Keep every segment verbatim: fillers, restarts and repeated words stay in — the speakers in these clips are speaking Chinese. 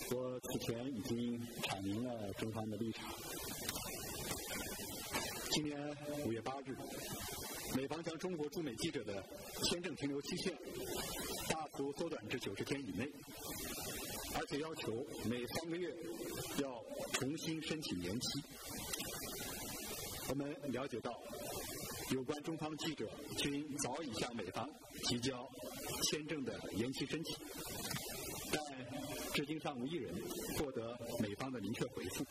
我此前已经阐明了中方的立场。今年五月八日，美方将中国驻美记者的签证停留期限大幅缩短至九十天以内，而且要求每三个月要重新申请延期。我们了解到，有关中方记者均早已向美方提交签证的延期申请，但至今尚无一人获得美方的明确回复。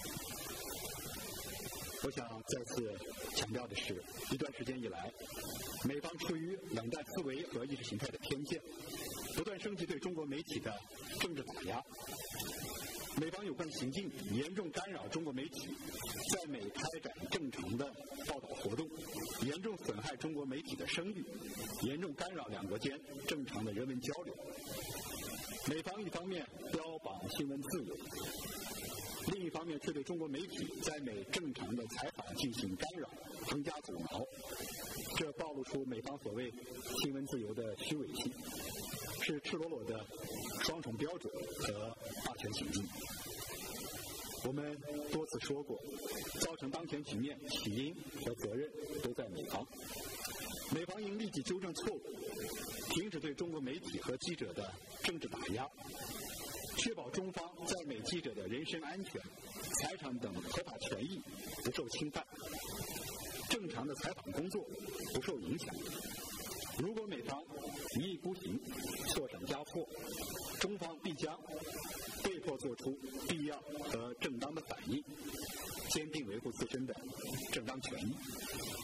我想再次强调的是，一段时间以来，美方出于冷淡思维和意识形态的偏见，不断升级对中国媒体的政治打压。美方有关行径严重干扰中国媒体在美开展正常的报道活动，严重损害中国媒体的声誉，严重干扰两国间正常的人文交流。美方一方面标榜新闻自由，另一方面却对中国媒体在美正常的采访进行干扰，横加阻挠，这暴露出美方所谓新闻自由的虚伪性，是赤裸裸的双重标准和霸权行径。我们多次说过，造成当前局面起因和责任都在美方，美方应立即纠正错误，停止对中国媒体和记者的政治打压，确保中方在美记者的人身安全、财产等合法权益不受侵犯，正常的采访工作不受影响。如果美方一意孤行、错斩加错，中方必将被迫做出必要和正当的反应，坚定维护自身的正当权益。